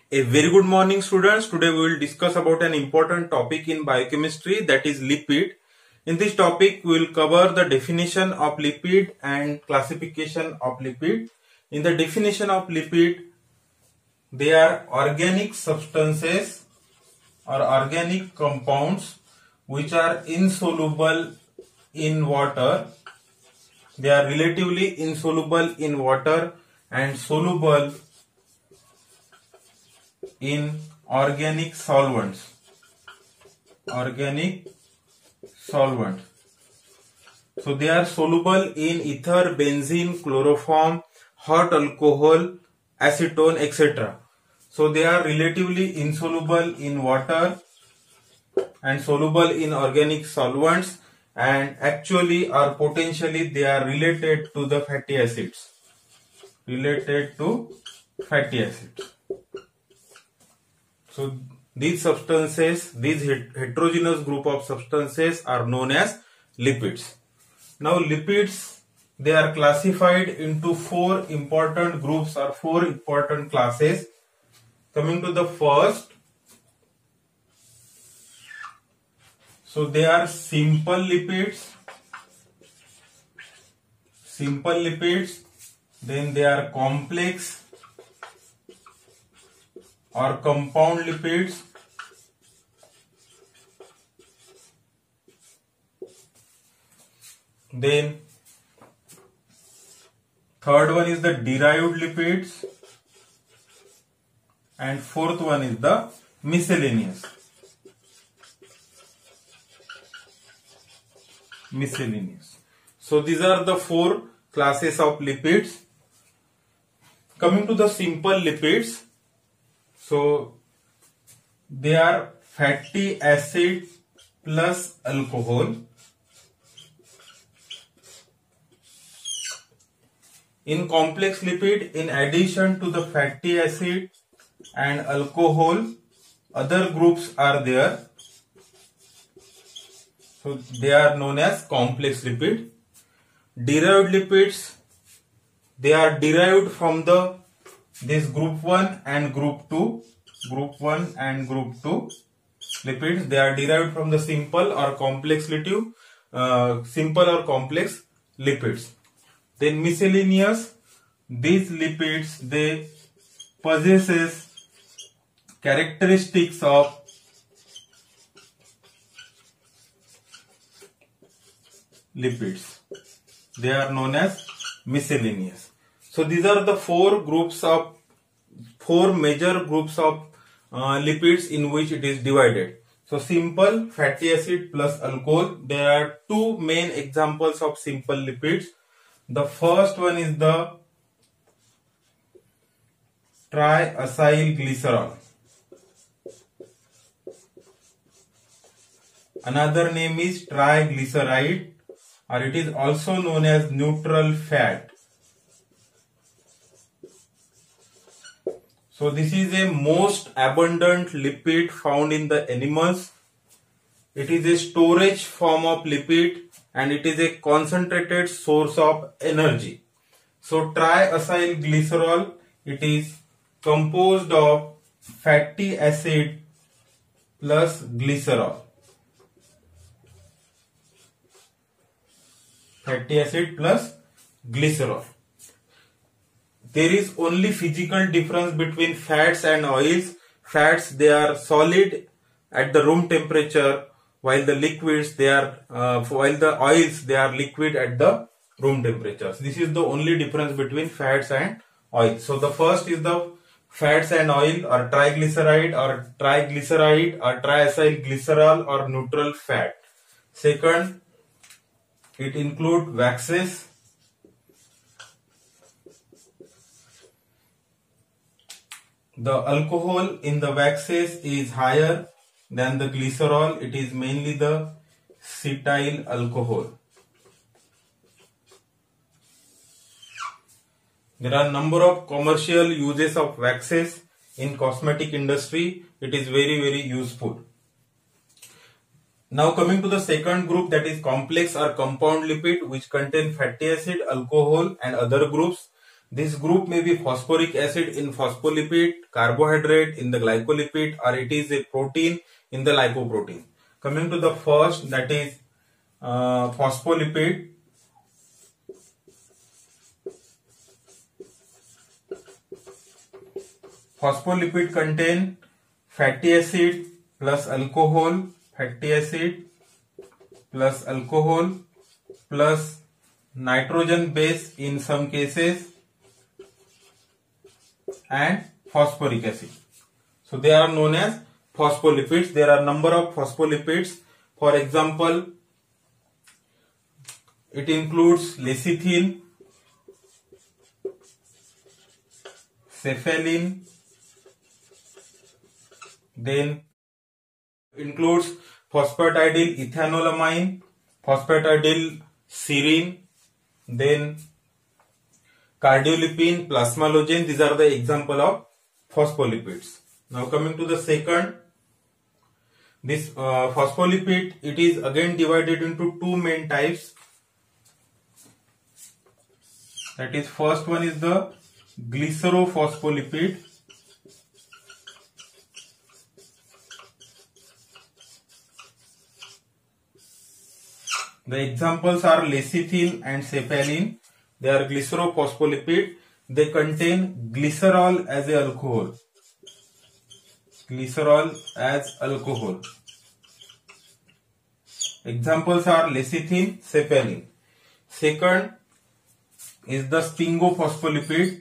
A very good morning, students. Today we will discuss about an important topic in biochemistry, that is lipid. In this topic we will cover the definition of lipid and classification of lipid. In the definition of lipid, they are organic substances or organic compounds which are insoluble in water. They are relatively insoluble in water and soluble in organic solvents. Organic solvent. So they are soluble in ether, benzene, chloroform, hot alcohol, acetone, etc. So they are relatively insoluble in water and soluble in organic solvents, and actually or potentially they are related to the fatty acids. Related to fatty acids. So these substances, these heterogeneous group of substances are known as lipids. Now lipids, they are classified into four important groups or four important classes. Coming to the first, so they are simple lipids. Simple lipids. Then they are complex or compound lipids. Then third one is the derived lipids, and fourth one is the miscellaneous. So these are the four classes of lipids. Coming to the simple lipids, so they are fatty acid plus alcohol. In complex lipid, in addition to the fatty acid and alcohol, other groups are there. So they are known as complex lipid. Derived lipids, they are derived from this group 1 and group 2. Group 1 and group 2 lipids, they are derived from the simple or complex lipids. Then miscellaneous, these lipids, they possesses characteristics of lipids. They are known as miscellaneous. So these are the four major groups of lipids in which it is divided. So simple, fatty acid plus alcohol. There are two main examples of simple lipids. The first one is the triacylglycerol. Another name is triglyceride, or it is also known as neutral fat. So this is a most abundant lipid found in the animals. It is a storage form of lipid and it is a concentrated source of energy. So triacylglycerol, it is composed of fatty acid plus glycerol. Fatty acid plus glycerol. There is only physical difference between fats and oils. Fats, they are solid at the room temperature, while the liquids, while the oils, they are liquid at the room temperature. This is the only difference between fats and oils. So the first is the fats and oil, or triglyceride or triglyceride or triacylglycerol or neutral fat. Second, it includes waxes. The alcohol in the waxes is higher than the glycerol. It is mainly the cetyl alcohol. There are number of commercial uses of waxes in cosmetic industry. It is very, very useful. Now coming to the second group, that is complex or compound lipid, which contain fatty acid, alcohol and other groups. This group may be phosphoric acid in phospholipid, carbohydrate in the glycolipid, or it is a protein in the lipoprotein. Coming to the first, that is phospholipid. Phospholipid contain fatty acid plus alcohol, fatty acid plus alcohol plus nitrogen base in some cases and phosphoric acid. So they are known as phospholipids. There are number of phospholipids. For example, it includes lecithin, cephalin, then includes phosphatidyl ethanolamine, phosphatidyl serine, then cardiolipine, plasmalogen. These are the example of phospholipids. Now coming to the second, this phospholipid, it is again divided into two main types. That is, first one is the glycerophospholipid. The examples are lecithin and cephalin. They are glycerophospholipid. They contain glycerol as a alcohol. Glycerol as alcohol. Examples are lecithin, cephalin. Second is the sphingophospholipid.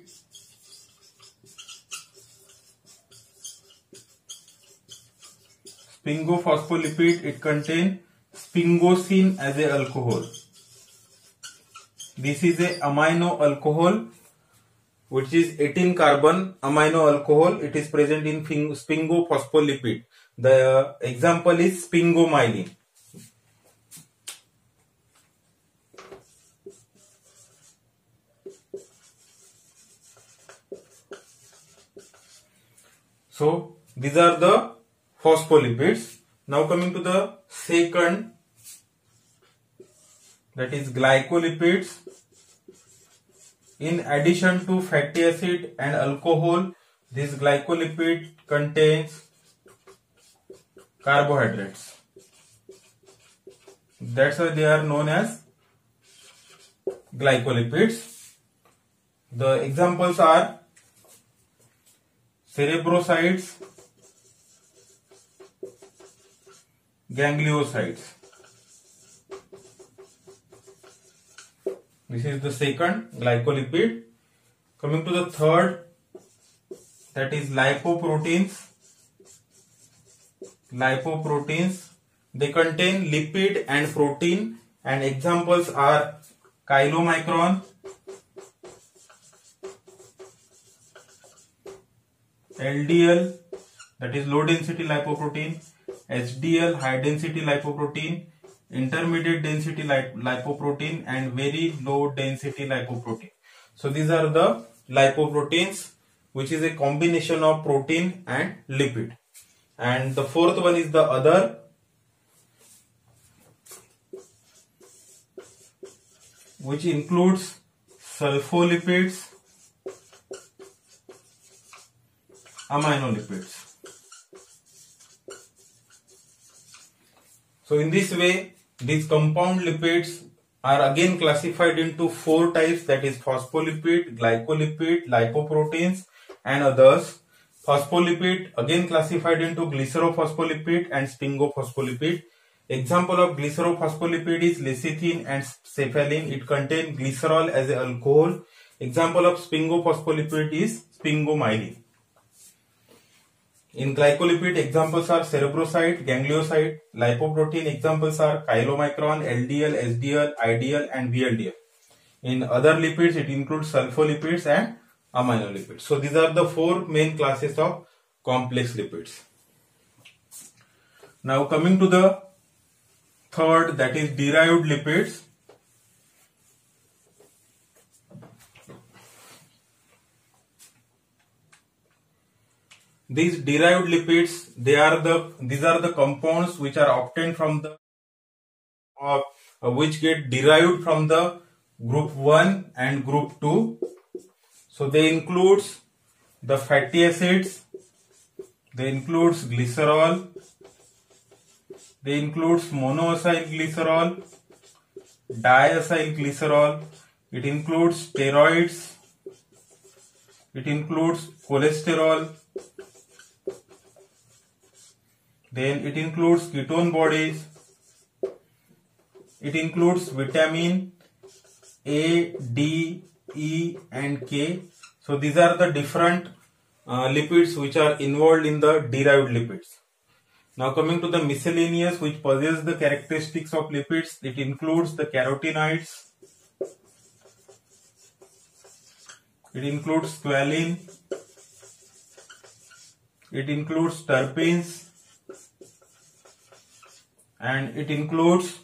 Sphingophospholipid, it contains sphingosine as a alcohol. This is a amino alcohol which is 18 carbon amino alcohol. It is present in sphingophospholipid. The example is sphingomyelin. So these are the phospholipids. Now coming to the second, that is glycolipids. In addition to fatty acid and alcohol, this glycolipid contains carbohydrates. That's why they are known as glycolipids. The examples are cerebrosides, gangliosides. This is the second, glycolipid. Coming to the third, that is lipoproteins. Lipoproteins, they contain lipid and protein, and examples are chylomicron, LDL, that is low density lipoprotein, HDL, high density lipoprotein, intermediate density lipoprotein, and very low density lipoprotein. So these are the lipoproteins, which is a combination of protein and lipid. And the fourth one is the other, which includes sulfolipids, aminolipids. So in this way, these compound lipids are again classified into four types, that is phospholipid, glycolipid, lipoproteins and others. Phospholipid again classified into glycerophospholipid and sphingophospholipid. Example of glycerophospholipid is lecithin and cephalin. It contains glycerol as an alcohol. Example of sphingophospholipid is sphingomyelin. In glycolipid, examples are cerebroside, ganglioside. Lipoprotein, examples are chylomicron, LDL, HDL, IDL and VLDL. In other lipids, it includes sulfolipids and aminolipids. So these are the four main classes of complex lipids. Now coming to the third, that is derived lipids. These derived lipids, these are the compounds which are obtained from the which get derived from the group 1 and group 2. So they includes the fatty acids, they includes glycerol, they includes monoacyl glycerol, diacyl glycerol, it includes steroids, it includes cholesterol, then it includes ketone bodies, it includes vitamin A, D, E and K. So these are the different lipids which are involved in the derived lipids. Now coming to the miscellaneous which possess the characteristics of lipids, it includes the carotenoids, it includes squalene, it includes terpenes, and it includes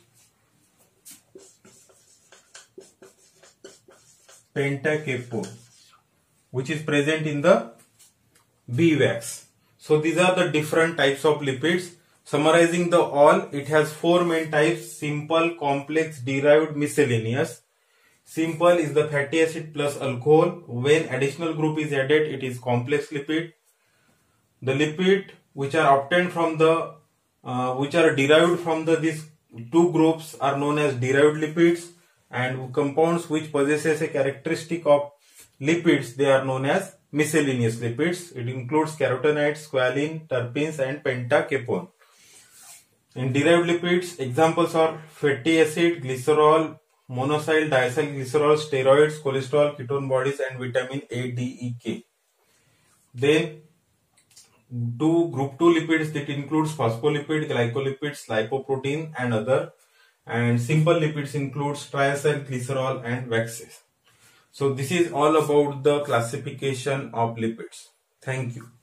pentacapone, which is present in the bee wax. So these are the different types of lipids. Summarizing the all, it has four main types: simple, complex, derived, miscellaneous. Simple is the fatty acid plus alcohol. When additional group is added, it is complex lipid. The lipid which are obtained from the which are derived from these two groups are known as derived lipids, and compounds which possesses a characteristic of lipids, they are known as miscellaneous lipids. It includes carotenoids, squalene, terpenes and pentacapone. In derived lipids, examples are fatty acid, glycerol, monocyl, diacyl glycerol, steroids, cholesterol, ketone bodies and vitamin A, D, E, K. Then group 2 lipids, that includes phospholipid, glycolipids, lipoprotein and other. And simple lipids includes triacyl glycerol and waxes. So this is all about the classification of lipids. Thank you.